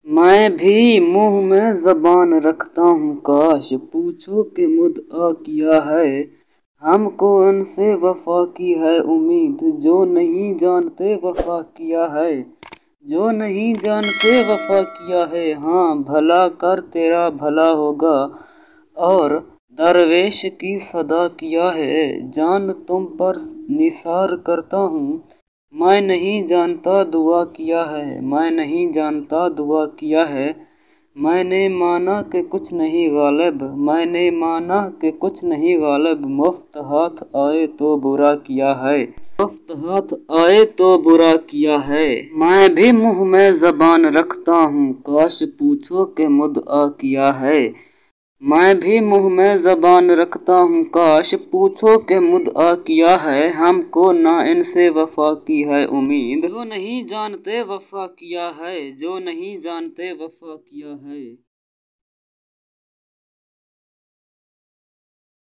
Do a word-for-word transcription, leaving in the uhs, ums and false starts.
मैं भी मुँह में ज़बान रखता हूँ, काश पूछो कि मुद्आ किया है। हमको उनसे वफा की है उम्मीद, जो नहीं जानते वफा किया है। जो नहीं जानते वफा किया है, हाँ भला कर तेरा भला होगा। और दरवेश की सदा किया है, जान तुम पर निसार करता हूँ। मैं नहीं जानता दुआ किया है, मैं नहीं जानता दुआ किया है। मैंने माना कि कुछ नहीं गालिब, मैंने माना कि कुछ नहीं गालिब। मुफ्त हाथ आए तो बुरा किया है, मुफ्त हाथ आए तो बुरा किया है। मैं भी मुँह में ज़बान रखता हूँ, काश पूछो कि मुद्आ किया है। मैं भी मुँह में ज़बान रखता हूँ, काश पूछो कि मुद्आ किया है। हमको ना इनसे वफा की है उम्मीद, जो नहीं जानते वफा किया है, जो नहीं जानते वफा किया है।